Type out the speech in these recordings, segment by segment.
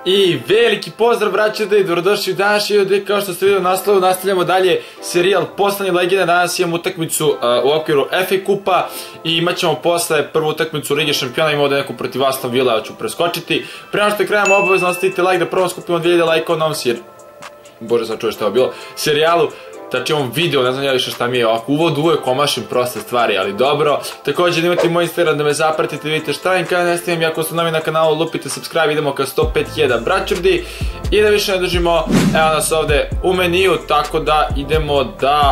I veliki pozdrav braćada i dobrodošli u današnji video. Kao što ste vidjeli u naslovu, nastavljamo dalje serijal Postani legenda. Danas imamo utakmicu u okviru FA Kupa i imat ćemo posle prvu utakmicu Lige šampiona. Imamo da neku protiv Aston Villa, ja ću preskočiti. Prema što krenemo, obavezno ostavite like da prvo skupimo 2000 lajka od novom Bože, sad čuje što je bilo serijalu. Znači imam video, ne znam ja više šta mi je ovako uvod, uvijek omašim proste stvari, ali dobro. Također imate i moj Instagram da me zapratite, vidite šta im kada ne stavim, ako ste novi na kanalu, lupite subscribe, idemo ka 105.000 braćurdi. I da više ne držimo, evo nas ovde u meniju, tako da idemo da...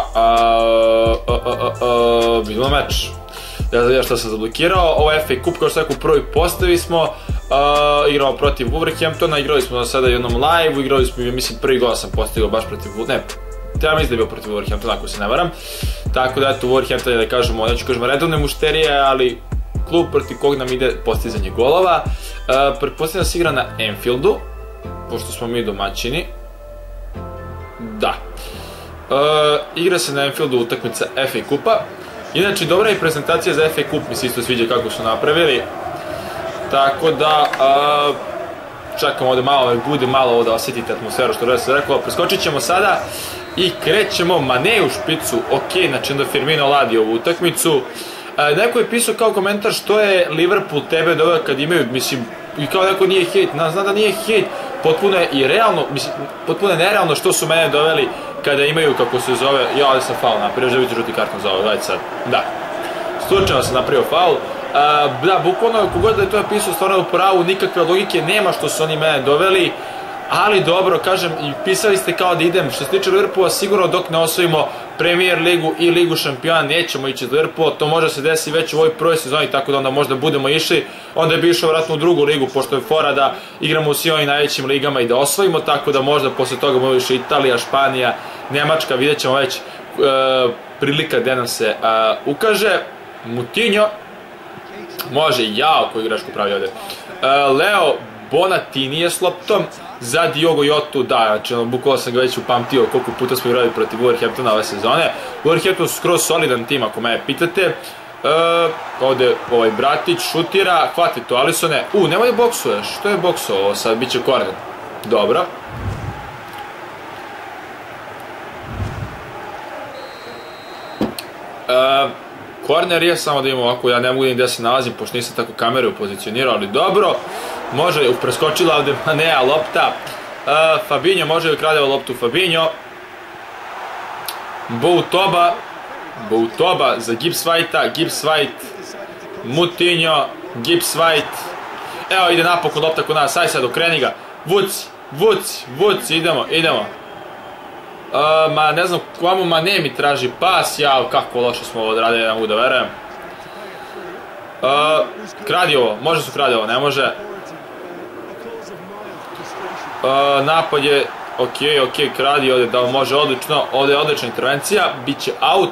vidimo meč. Ja znam šta sam zablokirao, ovo je FA Cup, kao što rekao u prvoj postavi smo. Igramo protiv Wolverhamptona, igrali smo do sada jednom live-u, igrali smo, mislim, prvi gol sam postigao baš protiv treba mi da je bio protiv Wolverhamptona, ako se ne varam. Tako da, eto, Wolverhampton je, da kažemo, neću kažemo redovne mušterije, ali klub protiv kog nam ide postizanje golova. Pretpostavljam da se igra na Anfieldu, pošto smo mi domaćini. Da. Igra se na Anfieldu utakmica FA Kupa. Inače, dobra je prezentacija za FA Kup, mi se isto sviđa kako su napravili. Tako da, čekam ovde malo, bude malo ovo da osjetite atmosferu, što da se rekao. Preskočit ćemo sada i krećemo. Mane u špicu, ok, znači onda Firmino ladi ovu utakmicu. Neko je pisao kao komentar što je Liverpool tebe doveo kad imaju, mislim, i kao neko nije hejt, znam da nije hejt, potpuno je i realno, mislim, potpuno je nerealno što su mene doveli kada imaju, kako se zove, ja ovdje sam faul napravio, želite žuti karton za ovo, gledajte sad, da, slučajno sam napravio faul. Da, bukvalno, kogod da je to napisao stvarno u pravu, nikakve logike nema što su oni mene doveli, ali dobro, kažem, i pisali ste kao da idem, što se tiče Liverpoola, sigurno dok ne osvojimo Premier ligu i Ligu šampiona nećemo ići do Liverpoola, to može se desiti već u ovoj prvoj sezoni, tako da onda možda budemo išli, onda je bi išao vratno u drugu ligu, pošto je fora da igramo u svim ovim najvećim ligama i da osvojimo, tako da možda posle toga možda više Italija, Španija, Nemačka, vidjet ćemo već prilika gde nam se ukaže. Moutinho, može, jao koju igračku pravi ovde. Leo Bonatini je s loptom za Diogo Jotu, da, znači bukvalno sam ga već upamtio koliko puta smo igrali protiv Wolverhamptona ove sezone. Wolverhampton su skroz solidan tim ako me pitate. Ovde ovaj bratić šutira, hvati to Alisone, nemoj da boksuješ, što je boksuo ovo sad, bit će korner. Dobro. Korner je, samo da imamo ovako, ja ne mogu da gde se nalazim, pošto nisam tako kameru pozicionirao, ali dobro. Može, preskočila ovde Manea lopta. Fabinho može da kradeva loptu, Fabinho. Boutoba za Gibbs White. Moutinho, Gibbs White. Evo ide napokon lopta kod nas, aj sad okreni ga. Vuc, idemo. Ma ne znam, kamo Mane mi traži pas, jao kako loše smo ovo odradili, ne mogu da verujem. Kradi ovo, može su kradi ovo, ne može. Napad je, ok, kradi ovdje, da može odlično, ovdje je odlična intervencija, bit će out.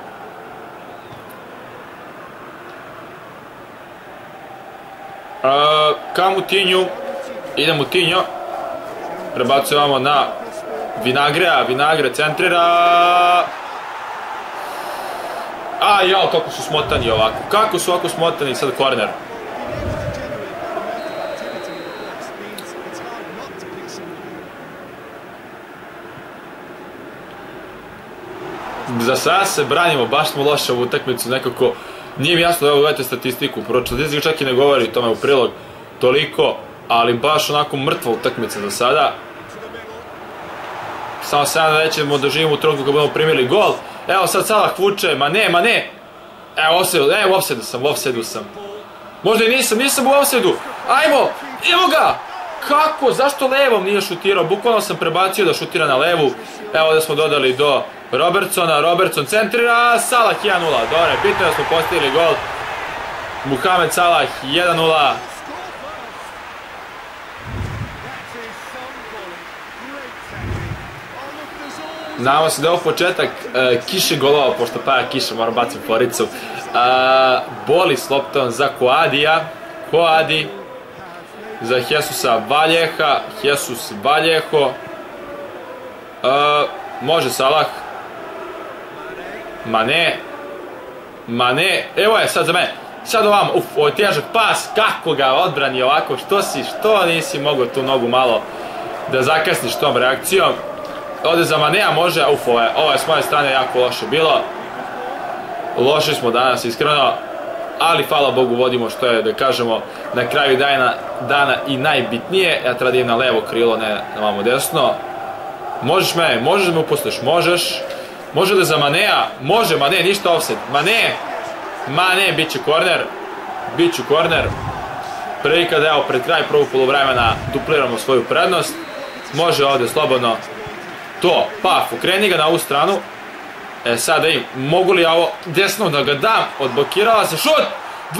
Ka Moutinho, ide Moutinho, prebacujemo na Vinagre centrira. Jao, kako su smotani ovako. Kako su ovako smotani, sad korner. Za sada se branimo, baš smo loše ovu utakmicu, nekako nije mi jasno da evo gledajte statistiku. Prvo statistika čak i ne govori tome u prilog toliko, ali baš onako mrtva utakmica za sada. Samo sada da nećemo doživimo u trenutku kad budemo primili gol. Evo sad Salah vuče, Mane. Evo u offside-u sam. Možda i nisam u offside-u. Ajmo, evo ga! Kako, zašto levom nije šutirao? Bukvalno sam prebacio da šutira na levu. Evo ovdje smo dodali do Robertsona, Robertson centrira, Salah 1-0. Dobre, bitno da smo postigli gol. Mohamed Salah 1-0. Znamo se da je ovo početak kiše golova, pošto paja kiša, moram baciti foricu. Boli s loptom za Koadi, za Jesusa Valjeho, može Salah, Mane, evo je sad za mene, Sad ovamo, ovo je težak pas, kako ga odbrani ovako, što nisi mogao tu nogu malo da zakasniš tom reakcijom. Ode za Manea, može, ovo je s moje strane jako loše bilo. Loši smo danas, iskreno, ali hvala Bogu vodimo, što je, da kažemo, na kraju dana i najbitnije. Ja treba da idem na levo krilo, ne na vamo desno. Možeš da me upustiš, možeš. Može da za Manea, može Mane, ništa offset. Mane, bit će korner. Prilika da evo pred kraj prvog poluvremena dupliramo svoju prednost. Može ovde slobodno to, okreni ga na ovu stranu. Sada mogu li ja ovo desno da ga dam, odblokirala se, šut, 2-0,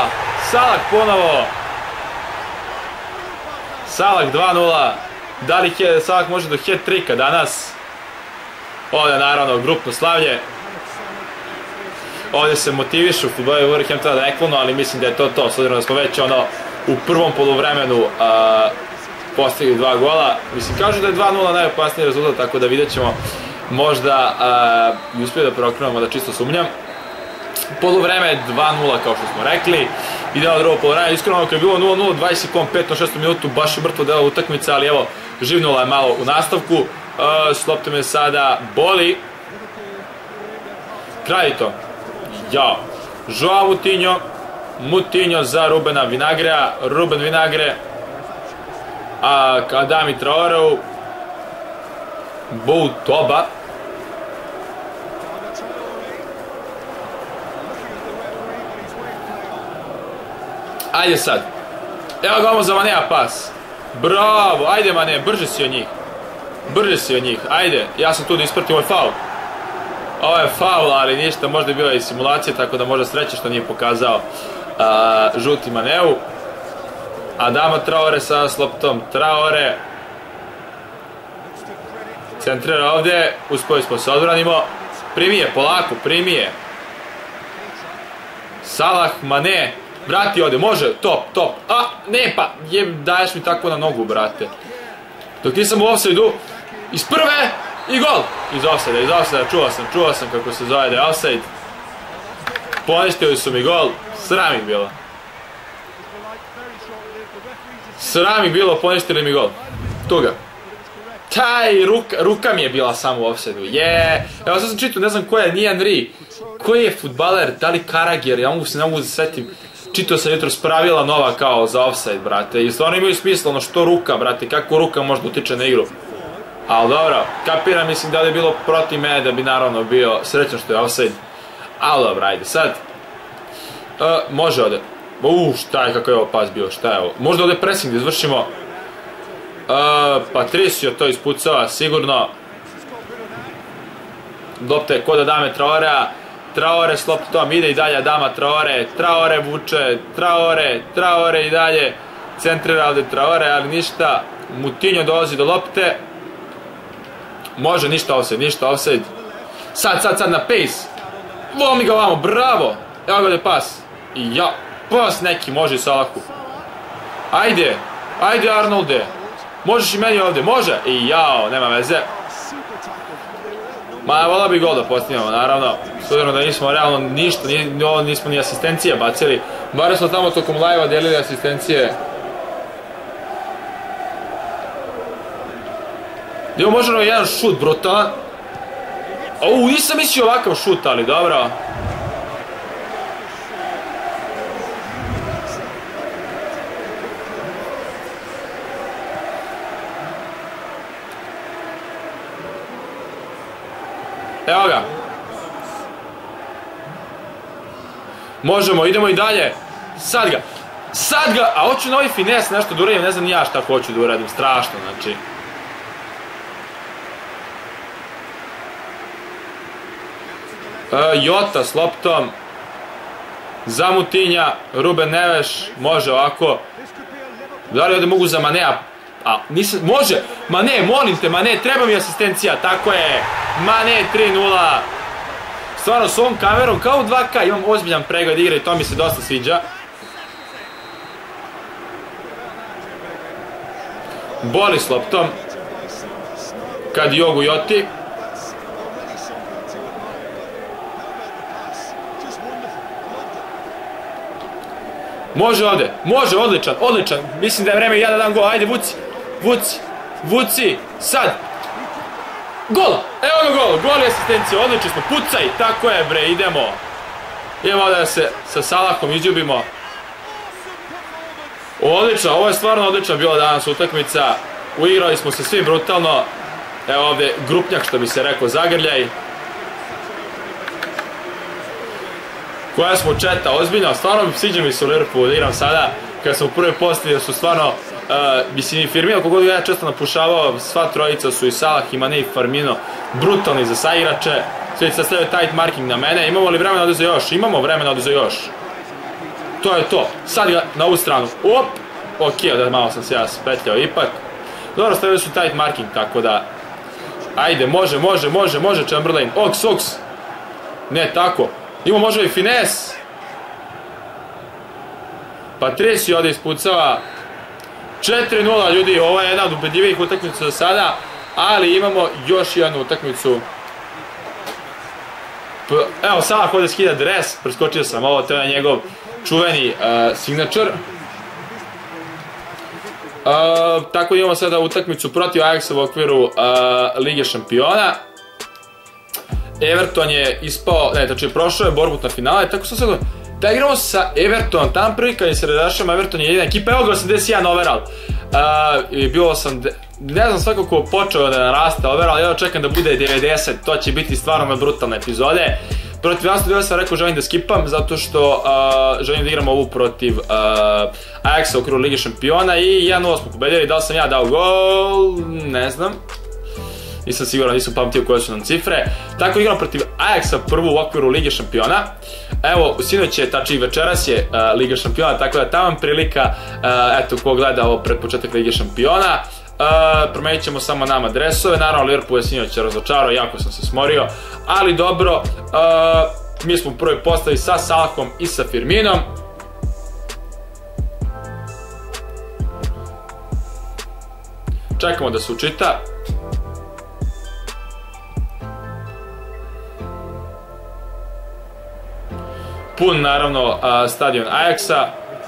Salah 2-0, da li Salah može do hat-trika danas? Ovdje naravno grupno slavlje, ovdje se motivišu fudbaleri Wolverhamptona da ne klonu, ali mislim da je to, s obzirom da smo već u prvom poluvremenu postigli 2 gola, mislim kažu da je 2-0 najopasniji rezultat, tako da vidjet ćemo. Možda i uspije da preokrenemo, da čisto sumnjam. Poluvreme je 2-0 kao što smo rekli. Idemo drugo poluvreme, iskreno kad je bilo 0-0, 20 sekund, 5 na 6 minutu, baš je mrtvo delo utakmica, ali evo, živnula je malo u nastavku. S loptom je sada Boli. Kradito. Joao Moutinho za Rubena Vinagrea. Ruben Vinagre. Adama Traoreu. Toba. Ajde sad. Evo ga ovo za Manea pas. Bravo, ajde Mane, brže si od njih. Ajde, ja sam tu da ispratim ovaj faul. Ovo je faul, ali ništa, možda je bila i simulacija, tako da možda sreće što nije pokazao žuti Maneu. Adama Traore sa loptom. Traore centrira ovdje, uspjeli smo se odbranimo. Primi je. Salah, Mane, vrati ovdje, može, top. Ne pa, daješ mi tako na nogu, brate. Dok nisam u offside-u, iz prve i gol. Iz offside-a, čuo sam kako se zove da je offside. Poništili su mi gol, sram ih bilo, poništili mi gol. Tuga. Ruka mi je bila samo u offside-u, Evo sad sam čitao, ne znam ko je, nije Henry. Koji je fudbaler, da li Karagjer, ja ne mogu da se setim. Čitao sam jutros pravila nova kao za offside, brate. I stvarno imaju smisla, ono što ruka, brate, kako ruka možda utiče na igru. Ali dobro, kapiram, mislim da li je bilo protiv mene da bi naravno bio srećan što je offside. Ali dobro, ajde, sad. Može ovdje. Šta je, kako je ovo pas bio, šta je ovo? Možda ovdje pressing da izvršimo. Patricio to ispucava, sigurno. Lopte kod Adame Traorea. Traore s loptom, ide i dalje Adama Traore. Traore vuče, Traore i dalje. Centrira ovdje Traore, ali ništa. Moutinho dolazi do lopte. Može, ništa offside. Sad na pace. Vomi ga ovamo, bravo. Evo ga ovdje pas. Pas neki, može i Salahu. Ajde Arnolde. Možeš i meni ovdje, može. Nema veze. Vola bi gol da postignemo, naravno. S obzirom da nismo realno ništa, nismo ni asistencije bacili. Bar smo tamo tokom live-a delili asistencije. Evo možemo jedan šut brutalan. Nisam mislio ovakav šut, ali dobro. Evo ga. Možemo, idemo i dalje. Sad ga, a hoću na ovaj fines nešto da uradim, ne znam ni ja šta hoću da uradim, strašno, znači. Jota s loptom. Za Moutinha, Ruben Neves, može ovako. Da li ovdje mogu za Manea? Može, Mane, molim te, Mane, treba mi asistencija, tako je. Mane, 3-0. Stvarno, s ovom kamerom, kao u 2K, imam ozbiljan pregled igre i to mi se dosta sviđa. Boli s loptom. Kad Jogu Joti. Može ovde, može, odličan, odličan. Mislim da je vreme ja da dam gol, ajde Vuci, Vuci, Vuci, sad. Gol, evo ga gol, gol i asistencija, odlični smo, pucaj, tako je bre, idemo. Idemo da se sa Salahom izljubimo. Odlično, ovo je stvarno odlično bila danas utakmica. Uigrali smo se svi brutalno. Evo ovde grupnjak što bi se rekao, zagrljaj. Koja smo četa, ozbiljno, stvarno sviđa mi se u Liverpoolu da igram sada. Kada sam u prvoj postavi da su stvarno, mislim i Firmino, kogod ja često napušavao, sva trojica su i Salah, i Mane i Firmino, brutalni za saigrače. Svi se stavljaju tight marking na mene, imamo li vremena ovdje za još? Imamo vremena ovdje za još. To je to, sad ga na ovu stranu, op, ok, da malo sam se ja spetljao ipak. Dobro, stavljaju su tight marking, tako da, ajde, može, Chamberlain, Ox, ne tako, imamo možda i finesse. Patricio ovdje ispucava, 4-0 ljudi, ovo je jedna od ubedljivijih utakmica do sada, ali imamo još jednu utakmicu. Evo, Salah ovdje skida dres, preskočio sam ovo, to je njegov čuveni signature. Tako imamo sada utakmicu protiv Ajaxa u okviru Lige šampiona. Everton je ispao, ne, znači prošao je borbu na finale, tako sad da igramo sa Evertonom, tam prvi kad se razrašamo, Everton je jedina ekipa, evo ga 81 overall. Bilo sam, ne znam svakako počeo da naraste overall, ja čekam da bude 90, to će biti stvarno brutalne epizode. Protiv Aston Villa sam rekao želim da skipam, zato što želim da igram ovu protiv Ajaxa u okviru Lige šampiona i 1-0 smo pobedili, da li sam ja dao gol, ne znam. Nisam siguran, nisam pamtio koje su nam cifre. Tako igram protiv Ajaxa prvu u okviru Lige šampiona. Evo, sinoć je, tači večeras je Liga šampiona, tako da tamo prilika, eto, ko gleda ovo pred početak Lige šampiona. Promenit ćemo samo nama dresove, naravno Liverpool je sinoć razočarao, jako sam se smorio, ali dobro, mi smo u prvoj postavi sa Salahom i sa Firminom. Čekamo da se učita. Pun, naravno, stadion Ajaxa.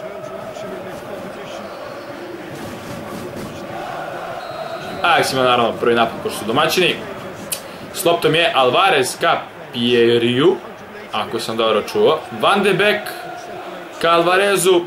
Ajax ima, naravno, prvi napad ko su domaćini. S loptom je Alvarez ka Pieriju, ako sam dobro čuo. Van de Beek ka Alvarezu.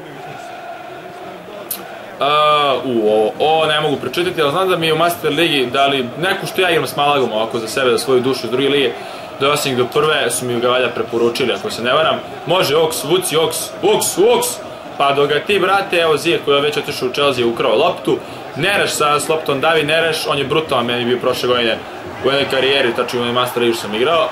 Ovo ne mogu prečitati, ali znam da mi je u Master Ligi dali neku što ja igram s Malagom ovako za sebe, za svoju dušu iz druge lige. Do osim do prve su mi ga valja preporučili, ako se ne varam. Može Ox, Vuci, Ox, pa dok ga ti, brate, evo Ziyech koji je već otišao u Chelsea ukrao loptu. Nereš sa s loptom, David Nereš, on je brutalan, meni bio prošle godine u jednoj karijeri, tačno u jednoj Master Ligi sam igrao.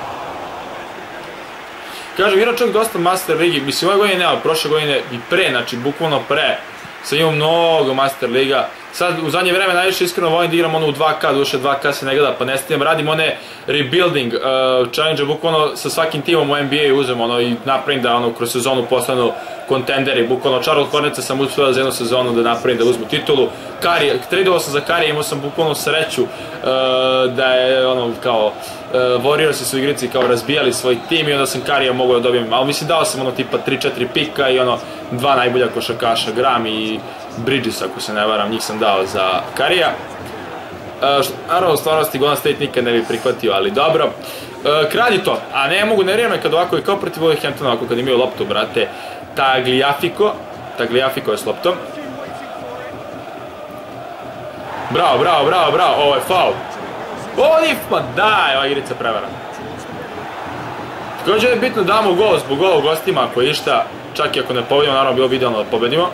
Kažem, igrao čak dosta Master Ligi, mislim ove godine nema, prošle godine i pre, znači bukvalno pre. Sad imam mnogo Master Liga. Sad u zadnje vreme najviše iskreno volim da igram ono u 2K, duše 2K se ne gleda pa ne stijem. Radim one rebuilding challenge, bukvalno sa svakim timom u NBA uzem ono i napravim da ono kroz sezonu postanu kontenderi. Bukvalno Charlotte Hornetsa sam uspio za jednu sezonu da napravim da uzmu titulu. Tradovao sam za Karija, imao sam bukvalno sreću da je ono kao Warriorsi su igrici kao razbijali svoj tim i onda sam Karija mogao da dobijem. Ali mislim dao sam ono tipa 3-4 pika i ono 2 najbolja košarkaša, Graham i Bridges, ako se ne varam, njih sam dao za Karija. Naravno, u stvarnosti Golden State nikad ne bi prihvatio, ali dobro. Kradi to, a ne mogu, ne vrijeme kad ovako je kao protiv Wolverhamptona, ovako kad imaju loptu, brate. Tagliafico je s loptom. Bravo, ovo je faul. Ma daj, ova igrica prevara. Također je bitno da damo gol zbog gol u gostima, ako je išta, čak i ako ne pobedimo, naravno bilo bi idealno da pobedimo.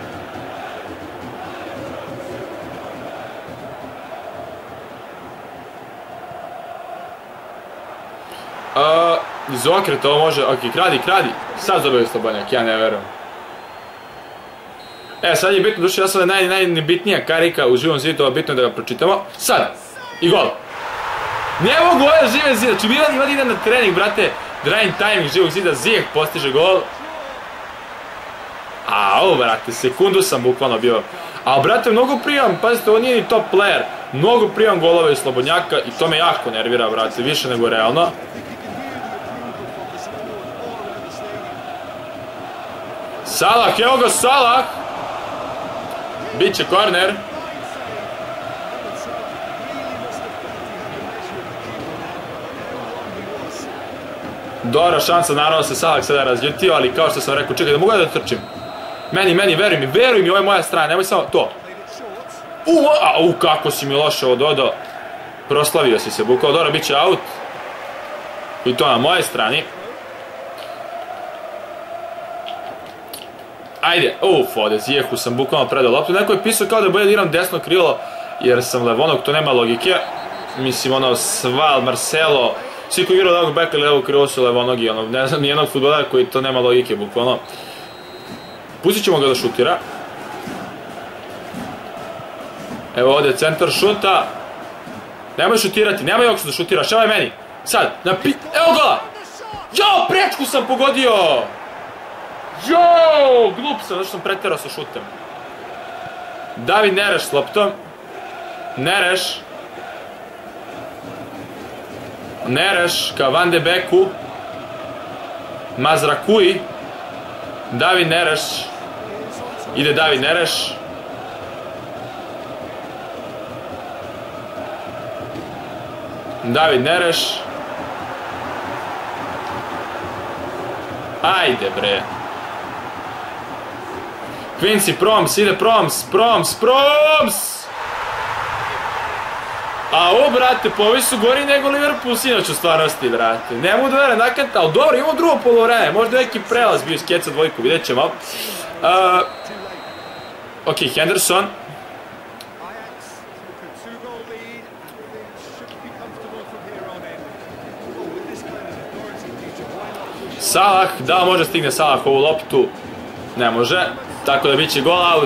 Iz okreta ovo može, ok, kradi, sad dobio Slobodnjak, ja ne verujem. Sad je bitno, duše, ja sam najnebitnija karika u Živom zidu, bitno je da ga pročitamo. Sad, i gol. Ne mogu ovo Žive zida, znači Milan ide na trening, brate, drain timing Živog zida, Ziyech postiže gol. Au, brate, sekundu sam bukvalno bio. A, brate, mnogo prijam, pazite, ovo nije ni top player, mnogo prijam golove iz Slobodnjaka i to me jako nervira, brate, više nego realno. Salah, evo ga Salah. Biće korner. Dobra šansa, naravno se Salah sada razljutio, ali kao što sam rekao, čekaj da mogu da trčim. Meni, veruj mi, ovo je moja strana, nemoj samo to. Kako si mi loše ovo dodao. Proslavio si se, bukao, dobro, bit će aut. I to na moje strani. Ajde, ovdje zjehu sam bukvalno predao loptu. Neko je pisao kao da bolje da igram desno krilo, jer sam levonog, to nema logike. Mislim, ono, Sval, Marcelo, svi koji igraju levog beka ili levog krilo su levonogi, ono, ne znam, nijednog futbolara koji to nema logike, bukvalno. Pustit ćemo ga da šutira. Evo ovdje centar šuta. Nemoj šutirati, nemoj Joksu da šutiraš, evo je meni. Sad, evo gola! Jao, prečku sam pogodio! Jao, glup sam, zato što sam preterao sa šutem. David Nereš s loptom. Nereš ka Van de Beeku. Mazrakui. David Nereš. Ide David Nereš. David Nereš. Ajde bre. Quincy Promes, ide Promes! A ovo, brate, pa ovi su gori nego Liverpool sinoć u stvarnosti, brate. Ne mogu da verujem, nakanta, ali dobro, imamo drugo polovreme, možda neki prelaz bio iz keca dvojku, vidjet ćemo. Ok, Henderson. Salah, da može stigne Salah ovu loptu? Ne može, tako da bit će goal out.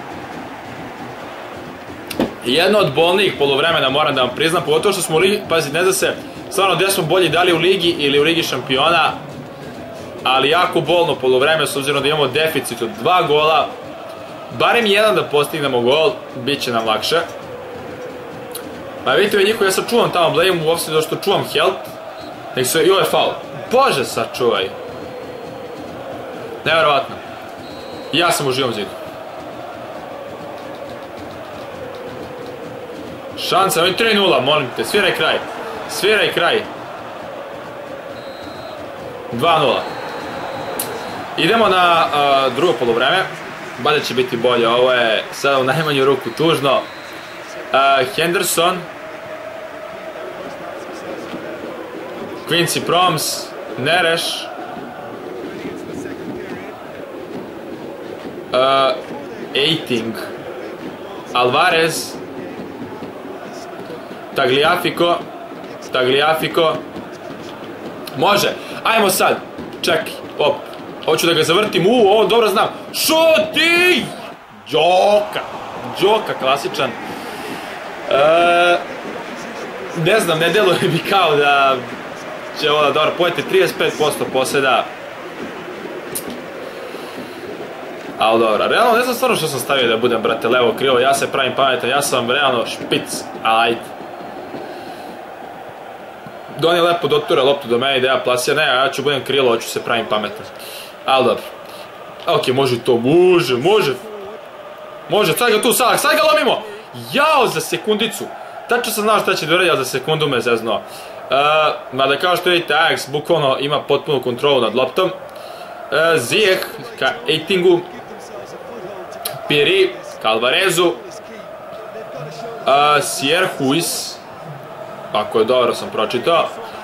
Jedno od bolnijih polovremena, moram da vam priznam, pogotovo što smo u ligi, pazi, ne zna se stvarno gdje smo bolji, da li u ligi ili u ligi šampiona, ali jako bolno polovreme, s obzirom da imamo deficit od 2 gola, barem jedan da postignemo gol, bit će nam lakše. Pa vidite vi njihovo, ja sad čuvam tamo blame u offside, što čuvam health, nek se, i ovo je faul. Bože, sačuvaj. Nevjerovatno. Ja sam u živom zidu. Šansa, ovo je 3-0, molim te, sviraj kraj. 2-0. Idemo na drugo polovreme. Bada će biti bolje, ovo je sada u najmanju ruku tužno. Henderson. Quincy Promes. Nereš. Eiting. Alvarez. Tagliafico. Može. Ajmo sad. Čekaj. Hoću da ga zavrtim. Ovo dobro znam. Šuti! Đoka klasičan. Ne znam, ne deluje mi kao da će ovo da dobro pojete. 35% posjeda. Ali dobro, realno ne znam stvarno što sam stavio da budem, brate, levo krilo, ja se pravim pametan, ja sam realno špic, ajde. Don je lepo dotura loptu do mene i da ja plasiram, ne, ja ću budem krilo, hoću se pravim pametan. Ali dobro. Ok, može to, može, sad ga tu, sad ga lomimo! Jao, za sekundicu! Tačno sam znao šta će da uredi, ali za sekundu me zeznuo. Mada kao što vidite, Ajax bukvalno ima potpunu kontrolu nad loptom. Ziyech ka Eitingu. Piri ka Alvarezu. Sierhuis, ako je dobro sam pročitao.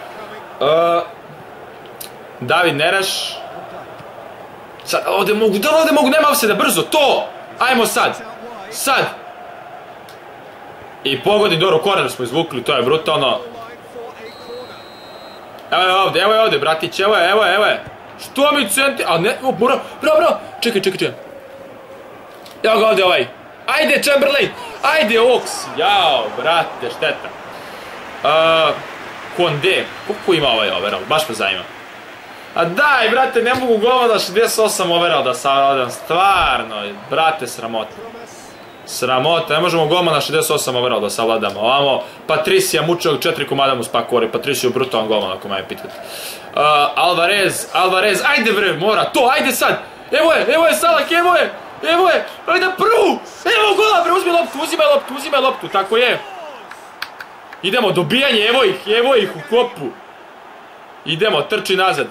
David Nereš. Sad, ovdje mogu, nema offside, brzo, to! Ajmo sad! I pogodi, dobro, korner smo izvukli, to je brutalno. Evo je ovdje, bratić, evo je. Što mi centi... A ne, bravo, čekaj. Evo ga ovdje ovaj. Ajde, Chamberlain! Ajde, Oaks! Jao, brate, šteta. Konde, koliko ima ovaj overall? Baš me zanima. A daj, brate, ne mogu golmana 68 overall da savladam. Stvarno, brate, sramota. Ne možemo golmana 68 overall da savladamo. Ovamo, Patricija mučenog 4 komada mu spakori. Patricija je brutalan golman, ako me pitate. Alvarez, ajde bre, mora, to, ajde sad! Evo je Salak, evo je, ajde prvu, evo gola bre, uzimaj loptu, tako je. Idemo, dobijanje, evo ih u kopu. Idemo, trči nazad.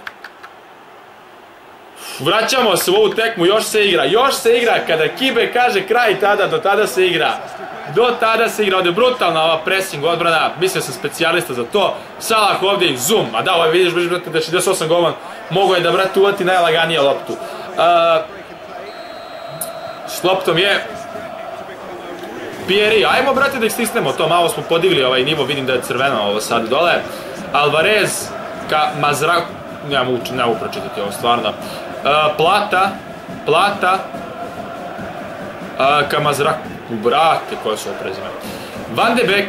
Vraćamo se u ovu tekmu, još se igra, kada Kibe kaže kraj, do tada se igra. Ovdje je brutalna ova pressing odbrana, mislio sam specijalista za to. Salah ovdje i zoom, a da, vidiš da je 68 golman, mogo je da brate uvati najlaganije loptu. S loptom je Pieri, ajmo brate da ih stisnemo to, malo smo podigli ovaj nivo, vidim da je crveno ovo sad dole. Alvarez ka Mazraku, ne mogu pročitati ovo stvarno. Plata ka Mazraku, brate koje su oprezime. Van de Beek,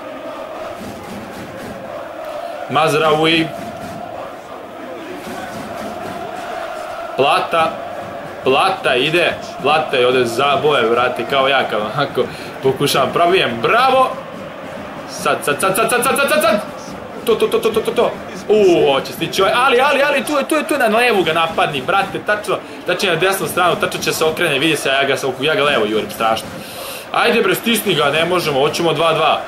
Mazraoui, Plata ide, Plata je ovdje zaboje, vrati, kao ja, kao onako pokušavam, probijem, bravo! Sad! To! Hoće stići ovaj, ali, tu je na levu ga napadni, brate, tačno, znači na desnu stranu, tačno će se okrene, vidi se, ja ga levo jurim, strašno. Ajde bre, stisni ga, ne možemo, hoćemo 2-2.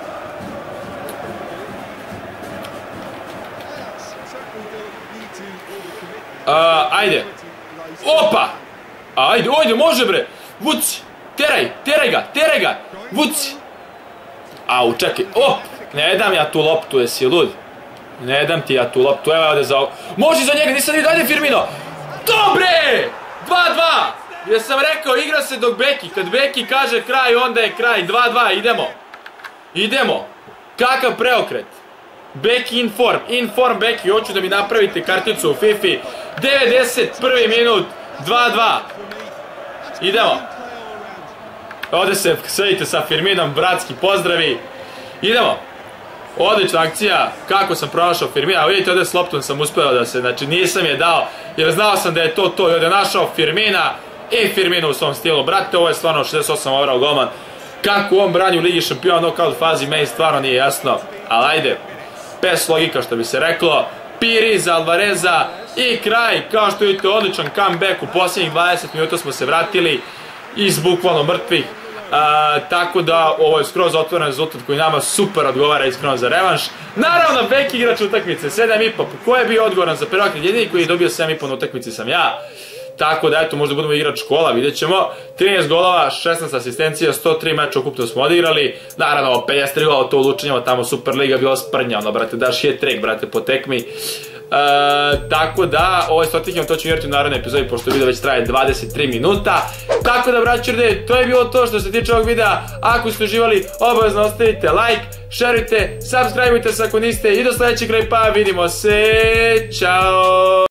Ajde. Opa! Ajde, može bre! Vuci! Teraj ga! Vuci! Au, čekaj, ne dam ja tu loptu, jesi lud? Ne dam ti ja tu loptu, evo ovdje za ovo. Može za njega, nisam vidio, ajde Firmino! Dobre! 2-2! Jer sam rekao, igra se dok Beki, kad Beki kaže kraj, onda je kraj, 2-2, idemo! Kakav preokret! Beki in form Beki, hoću da mi napravite karticu u Fifi. 91. minut, 2-2. Idemo. Ovdje se sredite sa Firminom, bratski pozdravi. Idemo. Odlična akcija, kako sam pronašao Firmina, vidite ovdje s loptom sam uspio da se, znači nisam je dao, jer znao sam da je to i ovdje našao Firmina i Firmina u svom stilu, brate, ovo je stvarno 68 overall golman, kako on brani u Ligi šampiona knockout fazi, meni stvarno nije jasno, ali ajde, pes logika što bi se reklo, Piri za Alvareza i kraj, kao što vidite odličan comeback, u posljednjih 20 minuta smo se vratili iz bukvalno mrtvih. Tako da ovo je skroz otvoren rezultat koji nama super odgovara iskreno za revanš. Naravno, Beki igrač utakmice, 7,5. Ko je bio odgovoran za preokret? Jedini koji je dobio 7,5 na utakmici sam ja. Tako da eto, možda budemo igrač kola, vidjet ćemo. 13 golova, 16 asistencija, 103 meča ukupno smo odigrali. Naravno, 53 gola to ulučenjamo, tamo Superliga bila sprnja, ono brate, daš hat-trick brate po tekmi. Tako da, ovo je Stotihijom, to ću vjeriti u narednoj epizodi, pošto video već traje 23 minuta. Tako da, braćurde, to je bilo to što se tiče ovog videa. Ako ste uživali, obavezno ostavite like, šerujte, subscribeujte se ako niste i do sljedećeg klipa, vidimo se, čao!